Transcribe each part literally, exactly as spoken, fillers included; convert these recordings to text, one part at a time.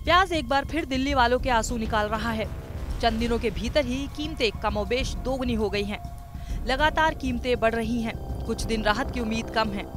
प्याज एक बार फिर दिल्ली वालों के आंसू निकाल रहा है। चंद दिनों के भीतर ही कीमतें कमोबेश दोगुनी हो गई हैं। लगातार कीमतें बढ़ रही हैं। कुछ दिन राहत की उम्मीद कम है।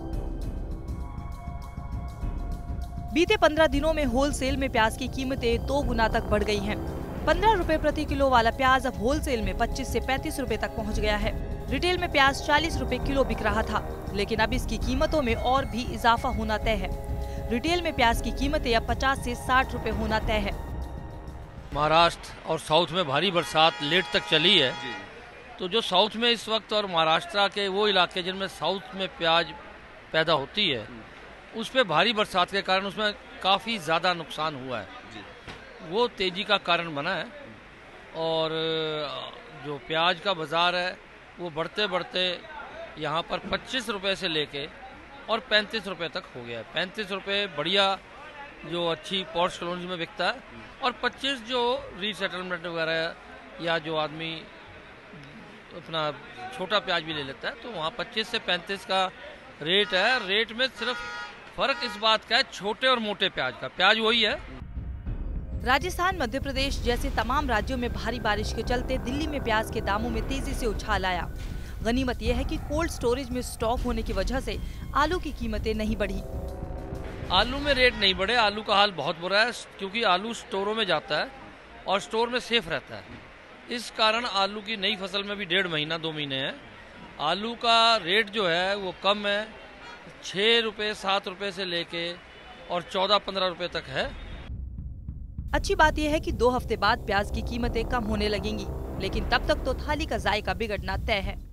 बीते पंद्रह दिनों में होलसेल में प्याज की कीमतें दो गुना तक बढ़ गई हैं। पंद्रह रुपए प्रति किलो वाला प्याज अब होलसेल में पच्चीस से पैंतीस रुपए तक पहुंच गया है। रिटेल में प्याज चालीस रुपए किलो बिक रहा था, लेकिन अब इसकी कीमतों में और भी इजाफा होना तय है। रिटेल में प्याज की कीमतें अब पचास से साठ रुपए होना तय है। महाराष्ट्र और साउथ में भारी बरसात लेट तक चली है, तो जो साउथ में इस वक्त और महाराष्ट्र के वो इलाके जिनमें साउथ में प्याज पैदा होती है, उस पे भारी बरसात के कारण उसमें काफ़ी ज़्यादा नुकसान हुआ है। वो तेजी का कारण बना है और जो प्याज का बाज़ार है वो बढ़ते बढ़ते यहाँ पर पच्चीस रुपए से लेके और पैंतीस रुपए तक हो गया है। पैंतीस रुपए बढ़िया जो अच्छी पॉश कॉलोनी में बिकता है, और पच्चीस जो रीसेटलमेंट वगैरह या जो आदमी अपना छोटा प्याज भी ले लेता है, तो वहाँ पच्चीस से पैंतीस का रेट है। रेट में सिर्फ फर्क इस बात का है, छोटे और मोटे प्याज का, प्याज वही है। राजस्थान, मध्य प्रदेश जैसे तमाम राज्यों में भारी बारिश के चलते दिल्ली में प्याज के दामों में तेजी से उछाल आया। गनीमत यह है कि कोल्ड स्टोरेज में स्टॉक होने की वजह से आलू की कीमतें नहीं बढ़ी। आलू में रेट नहीं बढ़े। आलू का हाल बहुत बुरा है, क्योंकि आलू स्टोरों में जाता है और स्टोर में सेफ रहता है। इस कारण आलू की नई फसल में भी डेढ़ महीना दो महीने है। आलू का रेट जो है वो कम है, छः रुपये सात रुपये से लेके और चौदह पंद्रह रुपये तक है। अच्छी बात यह है कि दो हफ्ते बाद प्याज की कीमतें कम होने लगेंगी, लेकिन तब तक तो थाली का जायका बिगड़ना तय है।